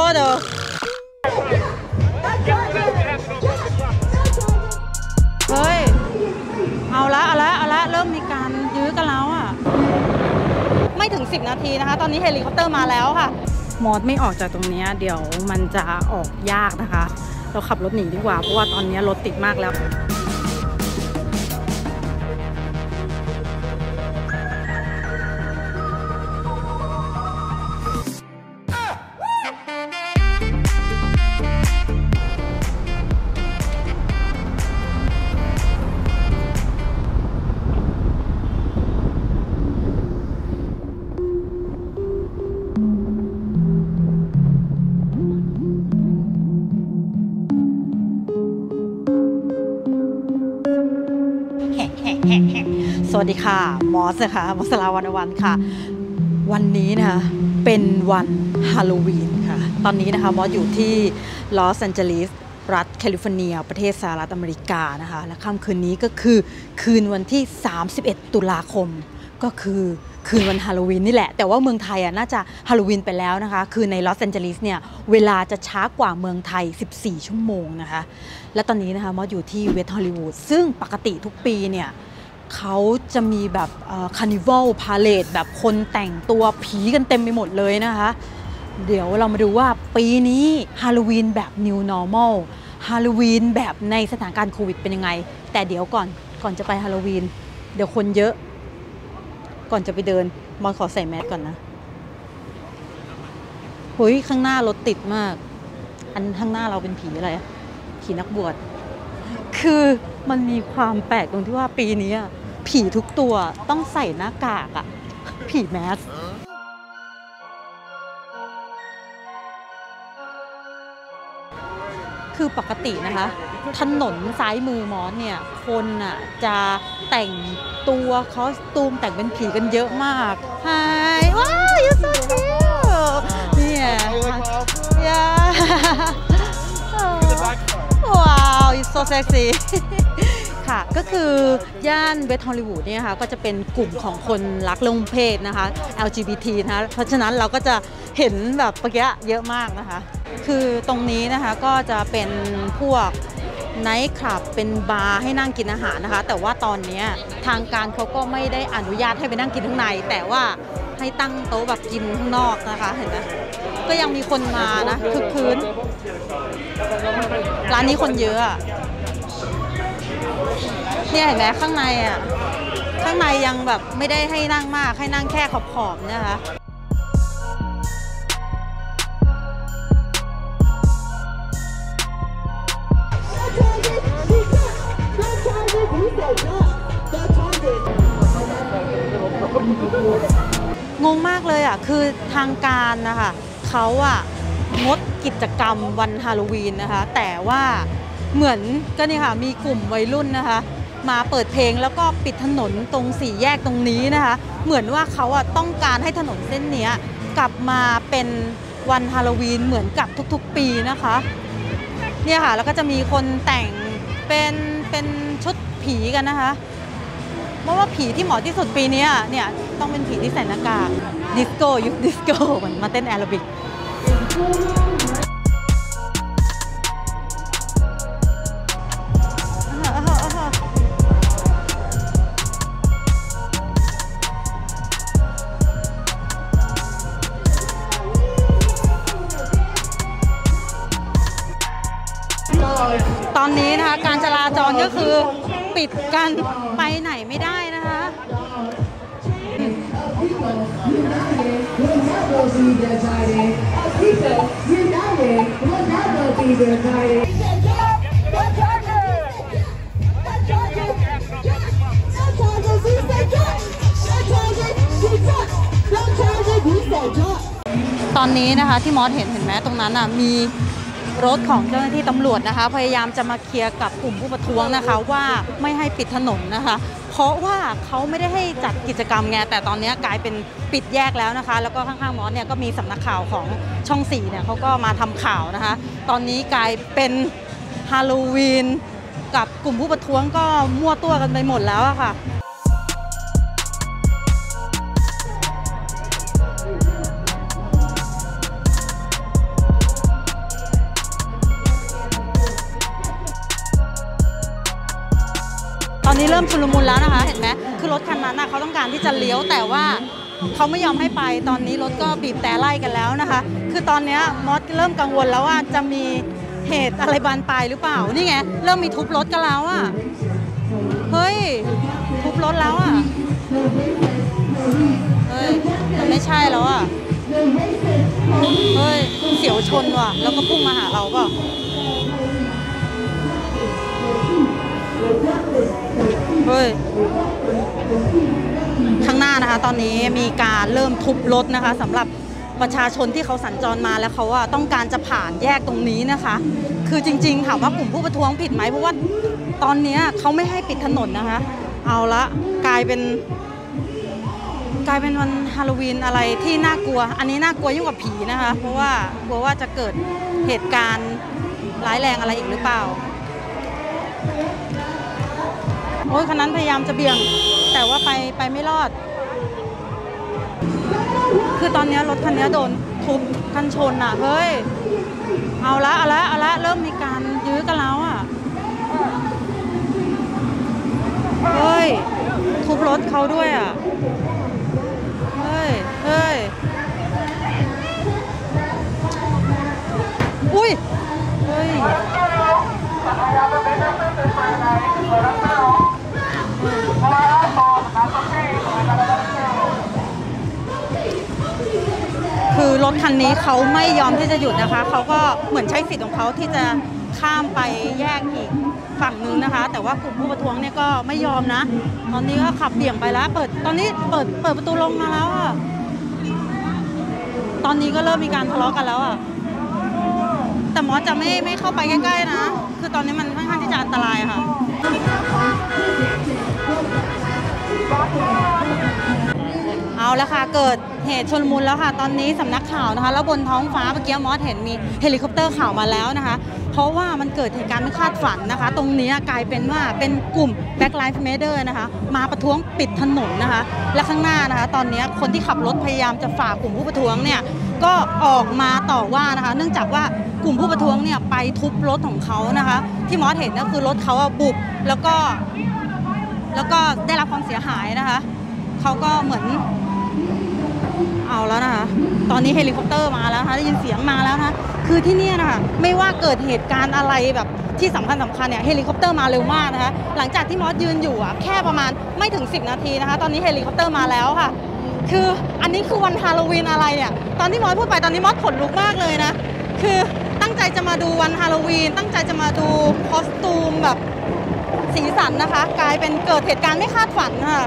todo เฮ้ยเอาละเริ่มมีการยื้อกันแล้วอ่ะไม่ถึง10 นาทีนะคะตอนนี้เฮลิคอปเตอร์มาแล้วค่ะมอสไม่ออกจากตรงนี้เดี๋ยวมันจะออกยากนะคะเราขับรถหนีดีกว่าเพราะว่าตอนนี้รถติดมากแล้วสวัสดีค่ะมอสนะคะมอสลาวันค่ะวันนี้นะคะเป็นวันฮาโลวีนค่ะตอนนี้นะคะมอสอยู่ที่ลอสแอนเจลิสรัฐแคลิฟอร์เนียประเทศสหรัฐอเมริกานะคะและค่ำคืนนี้ก็คือคืนวันที่31 ตุลาคมก็คือคืนวันฮาโลวีนนี่แหละแต่ว่าเมืองไทยน่าจะฮาโลวีนไปแล้วนะคะคือในลอสแอนเจลิสเนี่ยเวลาจะช้ากว่าเมืองไทย14 ชั่วโมงนะคะและตอนนี้นะคะมอสอยู่ที่เวสต์ฮอลลีวูดซึ่งปกติทุกปีเนี่ยเขาจะมีแบบคาร์นิวัลพาเลทแบบคนแต่งตัวผีกันเต็มไปหมดเลยนะคะเดี๋ยวเรามาดูว่าปีนี้ฮาโลวีนแบบ New Normal ฮาโลวีนแบบในสถานการณ์โควิดเป็นยังไงแต่เดี๋ยวก่อนจะไปฮาโลวีนเดี๋ยวคนเยอะก่อนจะไปเดินมอนขอใส่แมสก่อนนะเฮ้ยข้างหน้ารถติดมากอันข้างหน้าเราเป็นผีอะไรผีนักบวชคือมันมีความแปลกตรงที่ว่าปีนี้ผีทุกตัวต้องใส่หน้ากากอะผีแมสคือปกตินะคะถนนซ้ายมือมอสเนี่ยคนอ่ะจะแต่งตัวคอสตูมแต่งเป็นผีกันเยอะมากไฮว้าว you're so cute เนี่ยว้าว you're so sexy ค่ะก็คือย่านเวสต์ฮอลลีวูดเนี่ยค่ะก็จะเป็นกลุ่มของคนรักเรื่องเพศนะคะ LGBT นะคะเพราะฉะนั้นเราก็จะเห็นแบบเมื่อกี้เยอะมากนะคะคือตรงนี้นะคะก็จะเป็นพวกไนท์คลับเป็นบาร์ให้นั่งกินอาหารนะคะแต่ว่าตอนนี้ทางการเขาก็ไม่ได้อนุญาตให้ไปนั่งกินข้างในแต่ว่าให้ตั้งโต๊ะแบบกินข้างนอกนะคะเห็นไหมก็ยังมีคนมานะคึกคืนร้านนี้คนเยอะเนี่ยเห็นไหมข้างในข้างในยังแบบไม่ได้ให้นั่งมากให้นั่งแค่ขอบๆนะคะงงมากเลยคือทางการนะคะเขางดกิจกรรมวันฮาโลวีนนะคะแต่ว่าเหมือนก็นี่ค่ะมีกลุ่มวัยรุ่นนะคะมาเปิดเพลงแล้วก็ปิดถนนตรงสี่แยกตรงนี้นะคะเหมือนว่าเขาต้องการให้ถนนเส้นนี้กลับมาเป็นวันฮาโลวีนเหมือนกับทุกๆปีนะคะเนี่ยค่ะแล้วก็จะมีคนแต่งเป็นชุดผีกันนะคะเพราะว่าผีที่เหมาะที่สุดปีนี้เนี่ยต้องเป็นผีที่ใส่หน้ากากดิสโก้ยุคดิสโก้เหมือนมาเต้นแอโรบิกตอนนี้นะคะการจราจรก็คือปิดกันไปไหนไม่ได้นะคะตอนนี้นะคะที่มอสเห็นไหมตรงนั้นมีรถของเจ้าหน้าที่ตำรวจนะคะพยายามจะมาเคลียร์กับกลุ่มผู้ประท้วงนะคะว่าไม่ให้ปิดถนนนะคะเพราะว่าเขาไม่ได้ให้จัดกิจกรรมไงแต่ตอนนี้กลายเป็นปิดแยกแล้วนะคะแล้วก็ข้างๆมอสเนี่ยก็มีสำนักข่าวของช่อง4เนี่ยเขาก็มาทำข่าวนะคะตอนนี้กลายเป็นฮาโลวีนกับกลุ่มผู้ประท้วงก็มั่วตัวกันไปหมดแล้วค่ะนี้เริ่มชุลมุนแล้วนะคะเห็นไหมคือรถคันนั้นนะเขาต้องการที่จะเลี้ยวแต่ว่าเขาไม่ยอมให้ไปตอนนี้รถก็บีบแต่ไล่กันแล้วนะคะคือตอนนี้มอสเริ่มกังวลแล้วว่าจะมีเหตุอะไรบานปลายหรือเปล่านี่ไงเริ่มมีทุบรถกันแล้วอ่ะเฮ้ยทุบรถแล้วอ่ะเฮ้ยมันไม่ใช่แล้วอ่ะเฮ้ยเสียวชนว่ะแล้วก็พุ่งมาหาเราเปล่าเฮ้ยข้างหน้านะคะตอนนี้มีการเริ่มทุบรถนะคะสำหรับประชาชนที่เขาสัญจรมาแล้วเขาว่าต้องการจะผ่านแยกตรงนี้นะคะคือจริงๆถามว่ากลุ่มผู้ประท้วงผิดไหมเพราะว่าตอนนี้เขาไม่ให้ปิดถนนนะคะเอาละกลายเป็นวันฮาโลวีนอะไรที่น่ากลัวอันนี้น่ากลัวยิ่งกว่าผีนะคะเพราะว่ากลัวว่าจะเกิดเหตุการณ์ร้ายแรงอะไรอีกหรือเปล่าโอ้ยคันนั้นพยายามจะเบี่ยงแต่ว่าไปไม่รอดคือตอนนี้รถคันนี้โดนทุบกันชนอ่ะเฮ้ยเอาละเริ่มมีการยื้อกันแล้วอ่ะเฮ้ยทุบรถเขาด้วยอ่ะเฮ้ยอุ้ยเฮ้ยคือรถคันนี้เขาไม่ยอมที่จะหยุดนะคะเขาก็เหมือนใช้สิทธิ์ของเขาที่จะข้ามไปแยกอีกฝั่งนึงนะคะแต่ว่ากลุ่มผู้ประท้วงเนี่ยก็ไม่ยอมนะตอนนี้ก็ขับเบี่ยงไปแล้วตอนนี้เปิดประตูลงมาแล้วอ่ะตอนนี้ก็เริ่มมีการทะเลาะกันแล้วอ่ะแต่มอสจะไม่เข้าไปใกล้ๆนะคือตอนนี้มันค่อนข้างที่จะอันตรายค่ะเอาละค่ะเกิดเหตุชลมุนแล้วค่ะตอนนี้สำนักข่าวนะคะแล้วบนท้องฟ้าเมื่อกี้มอสเห็นมีเฮลิคอปเตอร์ข่าวมาแล้วนะคะเพราะว่ามันเกิดเหตุการณ์ไม่คาดฝันนะคะตรงนี้กลายเป็นว่าเป็นกลุ่ม Black Lives Matter นะคะมาประท้วงปิดถนนนะคะและข้างหน้านะคะตอนนี้คนที่ขับรถพยายามจะฝ่ากลุ่มผู้ประท้วงเนี่ยก็ออกมาต่อว่านะคะเนื่องจากว่ากลุ่มผู้ประท้วงเนี่ยไปทุบรถของเขานะคะที่มอสเห็นก็คือรถเขาบุบแล้วก็ได้รับความเสียหายนะคะเขาก็เหมือนเอาแล้วนะคะตอนนี้เฮลิคอปเตอร์มาแล้วนะคะได้ยินเสียงมาแล้วนะคะคือที่นี่นะคะไม่ว่าเกิดเหตุการณ์อะไรแบบที่สำคัญเนี่ยเฮลิคอปเตอร์มาเร็วมากนะคะหลังจากที่มอสยืนอยู่แค่ประมาณไม่ถึง10 นาทีนะคะตอนนี้เฮลิคอปเตอร์มาแล้วค่ะคืออันนี้คือวันฮาโลวีนอะไรเนี่ยตอนที่มอสพูดไปตอนนี้มอสขนลุกมากเลยนะคือตั้งใจจะมาดูวันฮาโลวีนตั้งใจจะมาดูคอสตูมแบบสีสันนะคะกลายเป็นเกิดเหตุการณ์ไม่คาดฝันค่ะ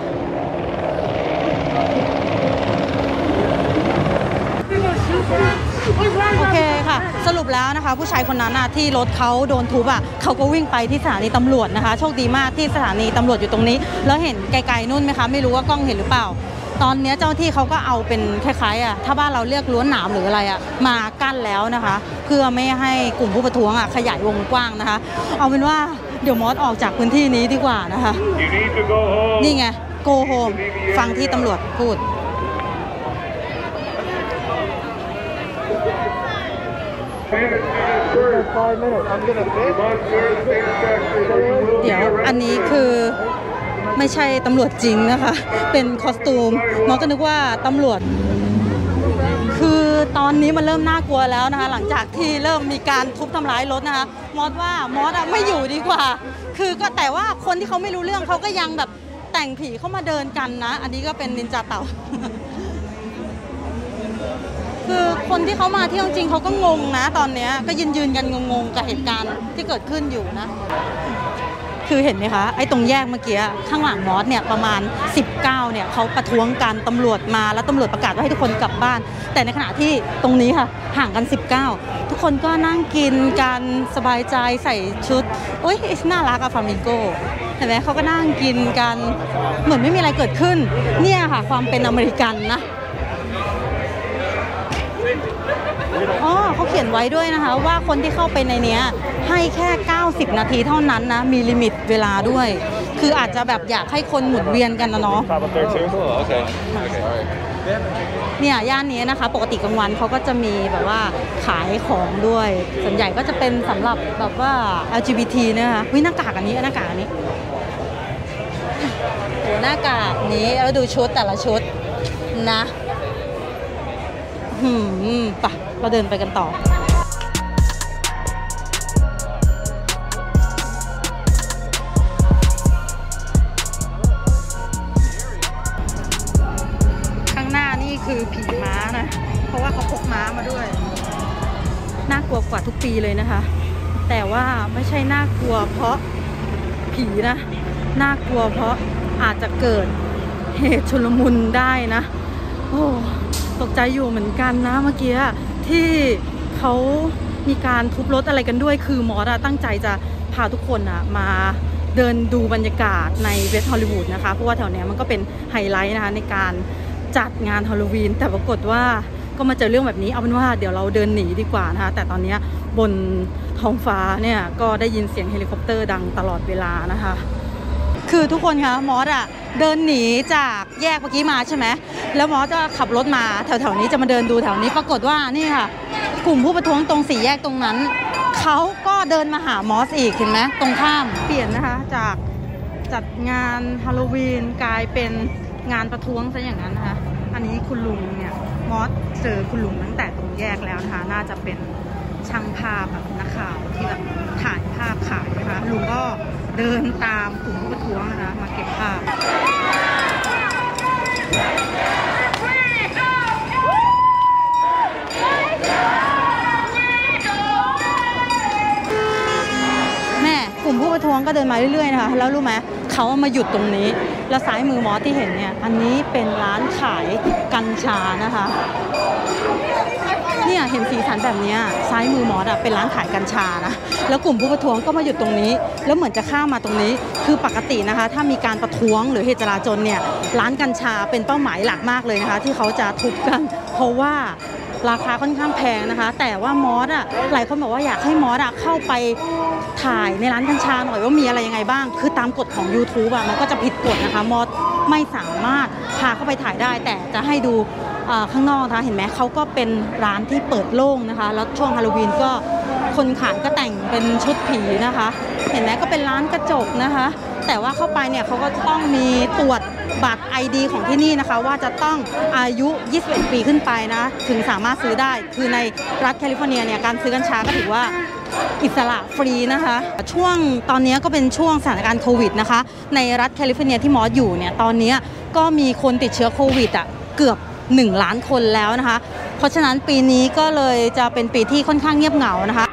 โอเคค่ะสรุปแล้วนะคะผู้ชายคนนั้นที่รถเขาโดนทุบเขาก็วิ่งไปที่สถานีตำรวจนะคะโชคดีมากที่สถานีตำรวจอยู่ตรงนี้แล้วเห็นไกลๆนู่นไหมคะไม่รู้ว่ากล้องเห็นหรือเปล่าตอนนี้เจ้าที่เขาก็เอาเป็นคล้ายๆถ้าบ้านเราเรียกรั้วหนามหรืออะไรมากั้นแล้วนะคะเพื่อไม่ให้กลุ่มผู้ประท้วงขยายวงกว้างนะคะเอาเป็นว่าเดี๋ยวมอสออกจากพื้นที่นี้ดีกว่านะคะนี่ไง go home ฟังที่ตำรวจพูดเดี๋ยวอันนี้คือไม่ใช่ตำรวจจริงนะคะเป็นคอสตูมมอสก็นึกว่าตำรวจคือตอนนี้มันเริ่มน่ากลัวแล้วนะคะหลังจากที่เริ่มมีการทุบทำร้ายรถนะคะมอสว่ามอสไม่อยู่ดีกว่าคือก็แต่ว่าคนที่เขาไม่รู้เรื่องเขาก็ยังแบบแต่งผีเข้ามาเดินกันนะอันนี้ก็เป็นนินจาเต่าคือคนที่เขามาเที่ยวจริงเขาก็งงนะตอนนี้ก็ยืนกันงงๆกับเหตุการณ์ที่เกิดขึ้นอยู่นะคือเห็นไหมคะไอ้ตรงแยกเมื่อกี้ข้างหลังมอสเนี่ยประมาณ19เนี่ยเขาประท้วงกันตำรวจมาแล้วตำรวจประกาศว่าให้ทุกคนกลับบ้านแต่ในขณะที่ตรงนี้ค่ะห่างกัน19ทุกคนก็นั่งกินกันสบายใจใส่ชุดโอ๊ยน่ารักอะฟลามิงโกเห็นไหมเขาก็นั่งกินกันเหมือนไม่มีอะไรเกิดขึ้นเนี่ยค่ะความเป็นอเมริกันนะเขาเขียนไว้ด้วยนะคะว่าคนที่เข้าไปในนี้ให้แค่90 นาทีเท่านั้นนะมีลิมิตเวลาด้วยคืออาจจะแบบอยากให้คนหมุนเวียนกันนะเนาะเนี่ยย่านนี้นะคะปกติกลางวันเขาก็จะมีแบบว่าขายของด้วยส่วนใหญ่ก็จะเป็นสำหรับแบบว่า LGBT นะคะหน้ากากอันนี้โหหน้ากากนี้แล้วดูชุดแต่ละชุดนะปะเราเดินไปกันต่อข้างหน้านี่คือผีม้านะเพราะว่าเขาพกม้ามาด้วยน่ากลัวกว่าทุกปีเลยนะคะแต่ว่าไม่ใช่น่ากลัวเพราะผีนะน่ากลัวเพราะอาจจะเกิดเหตุชุลมุนได้นะโอ้ตกใจอยู่เหมือนกันนะเมื่อกี้ที่เขามีการทุบรถอะไรกันด้วยคือมอสตั้งใจจะพาทุกคนมาเดินดูบรรยากาศในเวสต์ฮอลลีวูดนะคะเพราะว่าแถวนี้มันก็เป็นไฮไลท์นะคะในการจัดงานฮาโลวีนแต่ปรากฏว่าก็มาเจอเรื่องแบบนี้เอาเป็นว่าเดี๋ยวเราเดินหนีดีกว่านะคะแต่ตอนนี้บนท้องฟ้าเนี่ยก็ได้ยินเสียงเฮลิคอปเตอร์ดังตลอดเวลานะคะคือทุกคนคะมอสเดินหนีจากแยกเมื่อกี้มาใช่ไหมแล้วมอสจะขับรถมาแถวๆนี้จะมาเดินดูแถวนี้ปรากฏว่านี่ค่ะกลุ่มผู้ประท้วงตรงสี่แยกตรงนั้นเขาก็เดินมาหามอสอีกเห็นไหมตรงข้ามเปลี่ยนนะคะจากจัดงานฮาโลวีนกลายเป็นงานประท้วงซะอย่างนั้นนะคะอันนี้คุณลุงเนี่ยมอสเจอคุณลุงตั้งแต่ตรงแยกแล้วนะคะน่าจะเป็นช่างภาพแบบนักข่าวที่แบบถ่ายภาพขายนะคะลุงก็เดินตามกลุ่มผู้ประท้วงนะคะมาเก็บภาพแม่กลุ่มผู้ประท้วงก็เดินมาเรื่อยๆนะคะแล้วรู้ไหมเขามาหยุดตรงนี้แล้วซ้ายมือมอสที่เห็นเนี่ยอันนี้เป็นร้านขายกัญชานะคะเนี่ยเห็นสีสันแบบนี้ซ้ายมือมอสเป็นร้านขายกัญชานะแล้วกลุ่มผู้ประท้วงก็มาหยุดตรงนี้แล้วเหมือนจะข้ามมาตรงนี้คือปกตินะคะถ้ามีการประท้วงหรือเหตุจลาจลเนี่ยร้านกัญชาเป็นเป้าหมายหลักมากเลยนะคะที่เขาจะทุบกันเพราะว่าราคาค่อนข้างแพงนะคะแต่ว่ามอสหลายคนบอกว่าอยากให้มอสเข้าไปถ่ายในร้านกัญชาหน่อยว่ามีอะไรยังไงบ้างคือตามกฎของ YouTube มันก็จะผิดกฎนะคะมอสไม่สามารถพาเข้าไปถ่ายได้แต่จะให้ดูข้างนอกนะคะเห็นไหมเขาก็เป็นร้านที่เปิดโล่งนะคะแล้วช่วงฮาโลวีนก็คนขายก็แต่งเป็นชุดผีนะคะเห็นไหมก็เป็นร้านกระจกนะคะแต่ว่าเข้าไปเนี่ยเขาก็จะต้องมีตรวจบัตร ID ของที่นี่นะคะว่าจะต้องอายุ21 ปีขึ้นไปนะถึงสามารถซื้อได้คือในรัฐแคลิฟอร์เนียเนี่ยการซื้อกัญชาก็ถือว่าอิสระฟรีนะคะช่วงตอนนี้ก็เป็นช่วงสถานการณ์โควิดนะคะในรัฐแคลิฟอร์เนียที่มอสอยู่เนี่ยตอนนี้ก็มีคนติดเชื้อโควิดเกือบ1 ล้านคนแล้วนะคะเพราะฉะนั้นปีนี้ก็เลยจะเป็นปีที่ค่อนข้างเงียบเหงานะคะ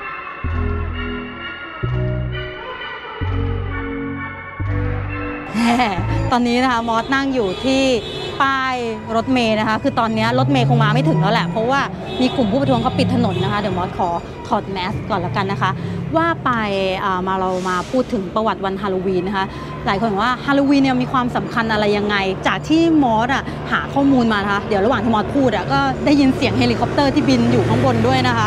ตอนนี้นะคะมอสนั่งอยู่ที่ป้ายรถเมล์นะคะคือตอนนี้รถเมล์คงมาไม่ถึงแล้วแหละเพราะว่ามีกลุ่มผู้ประท้วงเขาปิดถนนนะคะเดี๋ยวมอสขอถอดแมสก่อนแล้วกันนะคะว่าไปเรามาพูดถึงประวัติวันฮาโลวีนนะคะหลายคนบอกว่าฮาโลวีนเนี่ยมีความสำคัญอะไรยังไงจากที่มอสหาข้อมูลมานะคะเดี๋ยวระหว่างที่มอสพูดก็ได้ยินเสียงเฮลิคอปเตอร์ที่บินอยู่ข้างบนด้วยนะคะ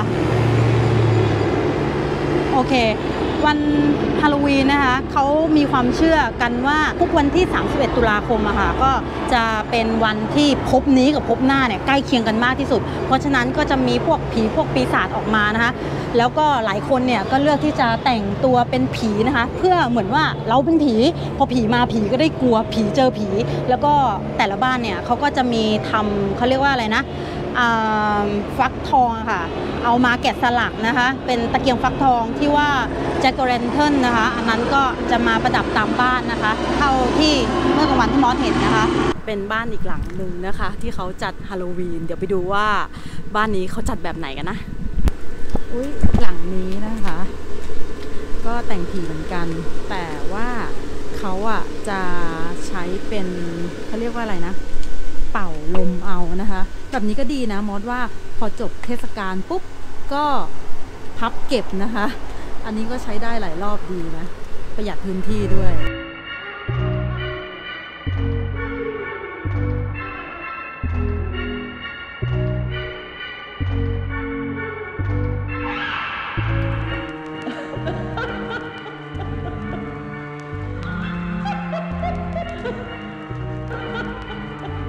โอเควันฮาโลวีนนะคะเขามีความเชื่อกันว่าทุกวันที่31 ตุลาคมก็จะเป็นวันที่ภพนี้กับภพหน้าเนี่ยใกล้เคียงกันมากที่สุดเพราะฉะนั้นก็จะมีพวกผีพวกปีศาจออกมานะคะแล้วก็หลายคนเนี่ยก็เลือกที่จะแต่งตัวเป็นผีนะคะเพื่อเหมือนว่าเราเป็นผีพอผีมาผีก็ได้กลัวผีเจอผีแล้วก็แต่ละบ้านเนี่ยเขาก็จะมีทำเขาเรียกว่าอะไรนะฟักทองค่ะเอามาแกะสลักนะคะเป็นตะเกียงฟักทองที่ว่าแจ็คโอเรนเทิลนะคะอันนั้นก็จะมาประดับตามบ้านนะคะเท่าที่เมื่อกลางวันที่มอสเห็นนะคะเป็นบ้านอีกหลังหนึ่งนะคะที่เขาจัดฮาโลวีนเดี๋ยวไปดูว่าบ้านนี้เขาจัดแบบไหนกันนะอุ๊ยหลังนี้นะคะก็แต่งผีเหมือนกันแต่ว่าเขาจะใช้เป็นเขาเรียกว่าอะไรนะเป่าลมเอานะคะแบบนี้ก็ดีนะมอสว่าพอจบเทศกาลปุ๊บก็พับเก็บนะคะอันนี้ก็ใช้ได้หลายรอบดีนะประหยัดพื้นที่ด้วย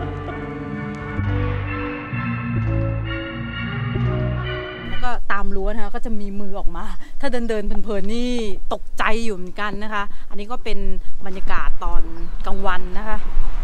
รั้วนะคะก็จะมีมือออกมาถ้าเดินเพลินๆนี่ตกใจอยู่เหมือนกันนะคะอันนี้ก็เป็นบรรยากาศตอนกลางวันนะคะ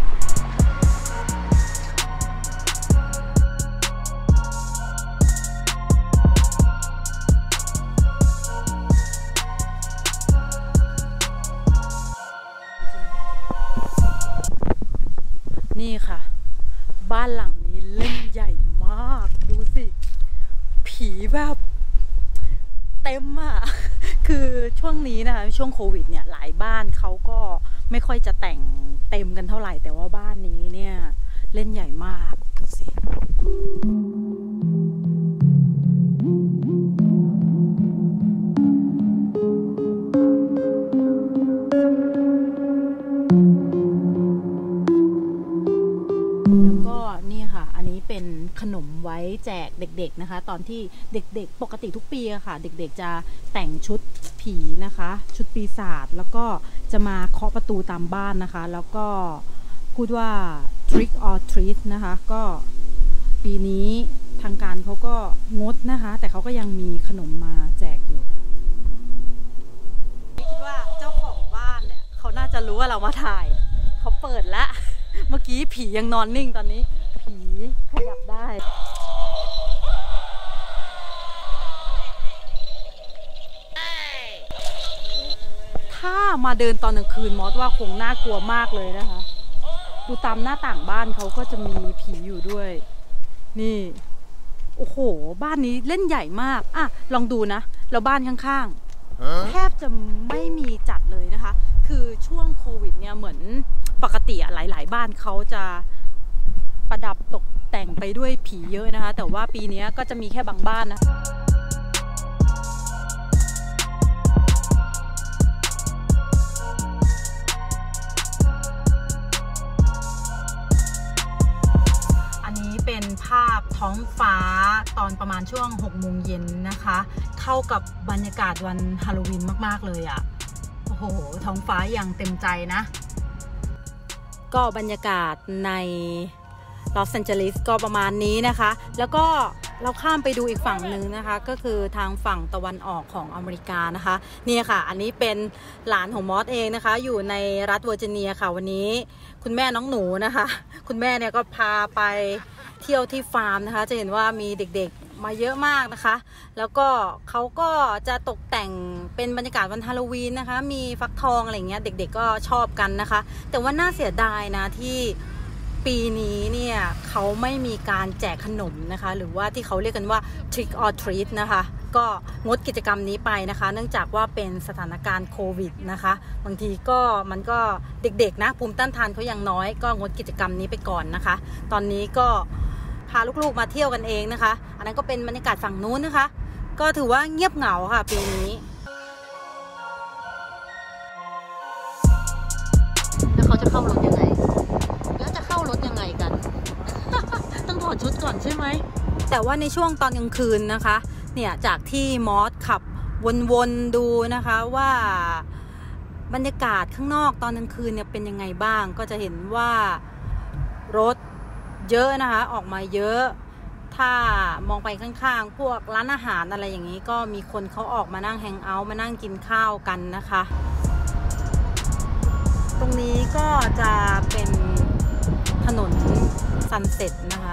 นี่ค่ะบ้านหลังนี้เล่นใหญ่มากดูสิผีแบบเต็มอ่ะคือช่วงนี้นะคะช่วงโควิดเนี่ยหลายบ้านเขาก็ไม่ค่อยจะแต่งเต็มกันเท่าไหร่แต่ว่าบ้านนี้เนี่ยเล่นใหญ่มากดูสิเป็นขนมไว้แจกเด็กๆนะคะตอนที่เด็กๆปกติทุกปีอะค่ะเด็กๆจะแต่งชุดผีนะคะชุดปีศาจแล้วก็จะมาเคาะประตูตามบ้านนะคะแล้วก็พูดว่า trick or treat นะคะก็ปีนี้ทางการเขาก็งดนะคะแต่เขาก็ยังมีขนมมาแจกอยู่คิดว่าเจ้าของบ้านเนี่ยเขาน่าจะรู้ว่าเรามาถ่ายเขาเปิดแล้วเมื่อกี้ผียังนอนนิ่งตอนนี้ผีขยับได้ถ้ามาเดินตอนกลางคืนมอสว่าคงน่ากลัวมากเลยนะคะดูตามหน้าต่างบ้านเขาก็จะมีผีอยู่ด้วยนี่โอ้โหบ้านนี้เล่นใหญ่มากอ่ะลองดูนะแล้วบ้านข้างๆแทบจะไม่มีจัดเลยนะคะคือช่วงโควิดเนี่ยเหมือนปกติหลายๆบ้านเขาจะประดับตกแต่งไปด้วยผีเยอะนะคะแต่ว่าปีนี้ก็จะมีแค่บางบ้านนะอันนี้เป็นภาพท้องฟ้าตอนประมาณช่วง6 โมงเย็นนะคะเข้ากับบรรยากาศวันฮาโลวีนมากๆเลยอ่ะโอ้โหท้องฟ้าอย่างเต็มใจนะก็บรรยากาศในลอสแอนเจลิสก็ประมาณนี้นะคะแล้วก็เราข้ามไปดูอีกฝั่งหนึ่งนะคะก็คือทางฝั่งตะวันออกของอเมริกานะคะนี่ค่ะอันนี้เป็นหลานของมอสเองนะคะอยู่ในรัฐเวอร์จิเนียค่ะวันนี้คุณแม่น้องหนูนะคะคุณแม่เนี่ยก็พาไปเที่ยวที่ฟาร์มนะคะจะเห็นว่ามีเด็กๆมาเยอะมากนะคะแล้วก็เขาก็จะตกแต่งเป็นบรรยากาศวันฮาโลวีนนะคะมีฟักทองอะไรเงี้ยเด็กๆก็ชอบกันนะคะแต่ว่าน่าเสียดายนะที่ปีนี้เนี่ยเขาไม่มีการแจกขนมนะคะหรือว่าที่เขาเรียกกันว่า trick or treat นะคะก็งดกิจกรรมนี้ไปนะคะเนื่องจากว่าเป็นสถานการณ์โควิดนะคะบางทีก็มันก็เด็กๆนะภูมิต้านทานเขายังน้อยก็งดกิจกรรมนี้ไปก่อนนะคะตอนนี้ก็พาลูกๆมาเที่ยวกันเองนะคะอันนั้นก็เป็นบรรยากาศฝั่งนู้นนะคะก็ถือว่าเงียบเหงาค่ะปีนี้แล้วเขาจะเข้ารถยังไงแล้วจะเข้ารถยังไงกัน ต้องถอดชุดก่อนใช่ไหมแต่ว่าในช่วงตอนกลางคืนนะคะเนี่ยจากที่มอสขับวนๆดูนะคะว่าบรรยากาศข้างนอกตอนกลางคืนเนี่ยเป็นยังไงบ้างก็จะเห็นว่ารถเยอะนะคะออกมาเยอะถ้ามองไปข้างๆพวกร้านอาหารอะไรอย่างนี้ก็มีคนเขาออกมานั่งแฮงเอาท์มานั่งกินข้าวกันนะคะตรงนี้ก็จะเป็นถนนซันเซ็ตนะคะ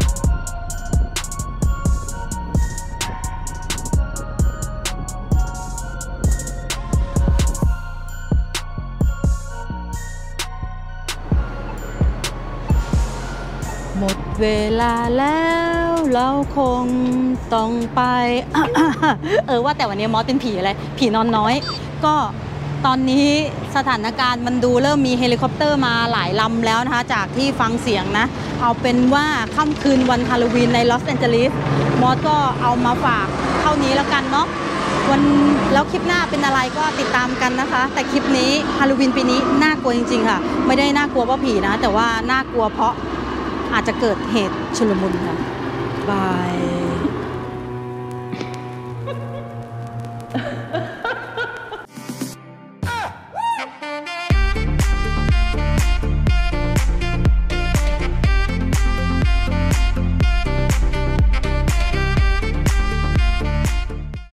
หมดเวลาแล้วเราคงต้องไป ว่าแต่วันนี้มอสเป็นผีอะไรผีนอนน้อยก็ตอนนี้สถานการณ์มันดูเริ่มมีเฮลิคอปเตอร์มาหลายลำแล้วนะคะจากที่ฟังเสียงนะเอาเป็นว่าค่ำคืนวันฮาโลวีนในลอสแอนเจลิสมอสก็เอามาฝากเท่านี้แล้วกันเนาะวันแล้วคลิปหน้าเป็นอะไรก็ติดตามกันนะคะแต่คลิปนี้ฮาโลวีนปีนี้น่ากลัวจริงๆค่ะไม่ได้น่ากลัวเพราะผีนะแต่ว่าน่ากลัวเพราะอาจจะเกิดเหตุชุลมุนค่ะบาย